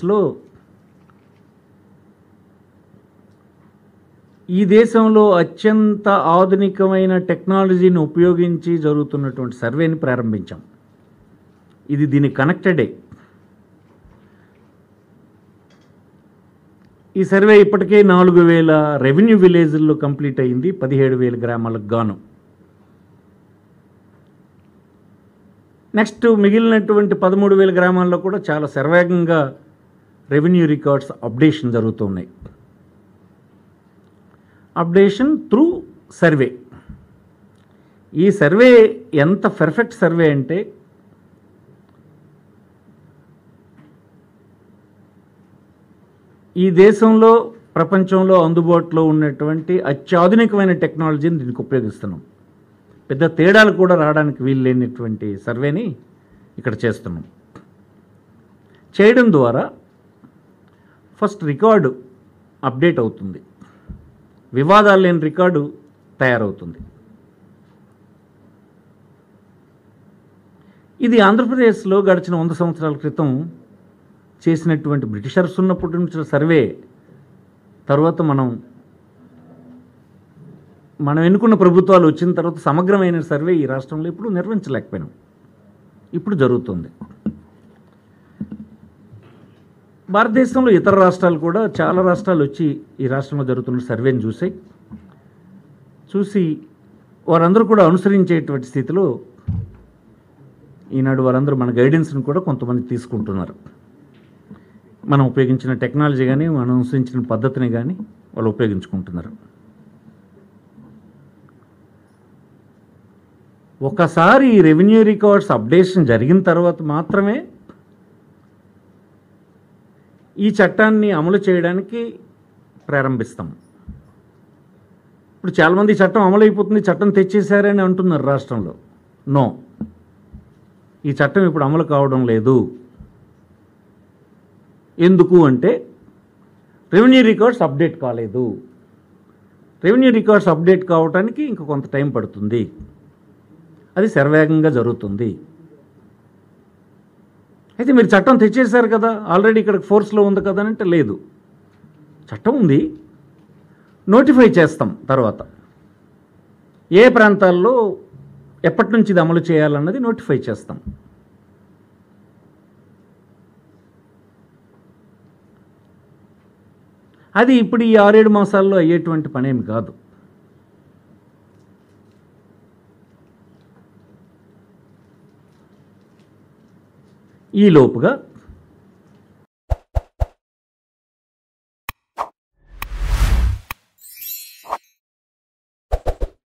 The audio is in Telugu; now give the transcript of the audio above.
ఆంధ్రప్రదేశ్లో ఈ దేశంలో అత్యంత ఆధునికమైన టెక్నాలజీని ఉపయోగించి జరుగుతున్నటువంటి సర్వేని ప్రారంభించాం. ఇది దీనికి కనెక్టెడే. ఈ సర్వే ఇప్పటికే 4000 రెవెన్యూ విలేజ్ల్లో కంప్లీట్ అయింది, 17,000 గ్రామాలకు గాను. నెక్స్ట్ మిగిలినటువంటి 13,000 గ్రామాల్లో కూడా చాలా శరవేగంగా రెవెన్యూ రికార్డ్స్ అప్డేషన్ జరుగుతున్నాయి. Updation through survey. ఈ సర్వే ఎంత పర్ఫెక్ట్ సర్వే అంటే ఈ దేశంలో ప్రపంచంలో అందుబాటులో ఉన్నటువంటి అత్యాధునికమైన టెక్నాలజీని దీనికి ఉపయోగిస్తున్నాం. పెద్ద తేడాలు కూడా రావడానికి వీలు లేనటువంటి సర్వేని ఇక్కడ చేస్తున్నాం. చేయడం ద్వారా ఫస్ట్ రికార్డు అప్డేట్ అవుతుంది, వివాదాలు లేని రికార్డు తయారవుతుంది. ఇది ఆంధ్రప్రదేశ్లో గడిచిన 100 సంవత్సరాల క్రితం చేసినటువంటి బ్రిటిషర్స్ ఉన్నప్పటి నుంచి సర్వే తర్వాత మనం ఎన్నుకున్న ప్రభుత్వాలు వచ్చిన తర్వాత సమగ్రమైన సర్వే ఈ రాష్ట్రంలో ఇప్పుడు నిర్వహించలేకపోయినాం. ఇప్పుడు జరుగుతుంది. భారతదేశంలో ఇతర రాష్ట్రాలు కూడా చాలా రాష్ట్రాలు వచ్చి ఈ రాష్ట్రంలో జరుగుతున్న సర్వేని చూసి వారందరూ కూడా అనుసరించేటువంటి స్థితిలో ఈనాడు వారందరూ మన గైడెన్స్ని కూడా కొంతమంది తీసుకుంటున్నారు. మనం ఉపయోగించిన టెక్నాలజీ కానీ మనం అనుసరించిన పద్ధతిని కానీ వాళ్ళు ఉపయోగించుకుంటున్నారు. ఒకసారి ఈ రెవెన్యూ రికార్డ్స్ అప్డేషన్ జరిగిన తర్వాత మాత్రమే ఈ చట్టాన్ని అమలు చేయడానికి ప్రారంభిస్తాం. ఇప్పుడు చాలామంది చట్టం అమలు అయిపోతుంది, చట్టం తెచ్చేశారని అంటున్నారు రాష్ట్రంలో. నో, ఈ చట్టం ఇప్పుడు అమలు కావడం లేదు. ఎందుకు అంటే రెవెన్యూ రికార్డ్స్ అప్డేట్ కాలేదు. రెవెన్యూ రికార్డ్స్ అప్డేట్ కావడానికి ఇంకా కొంత టైం పడుతుంది. అది శరవేగంగా జరుగుతుంది. అయితే మీరు చట్టం తెచ్చేశారు కదా, ఆల్రెడీ ఇక్కడ ఫోర్స్లో ఉంది కదా అంటే లేదు, చట్టం ఉంది, నోటిఫై చేస్తాం తర్వాత ఏ ప్రాంతాల్లో ఎప్పటి నుంచి ఇది అమలు చేయాలన్నది నోటిఫై చేస్తాం. అది ఇప్పుడు ఈ 6-7 మాసాల్లో అయ్యేటువంటి పనేమి కాదు. ఈ లోపుగా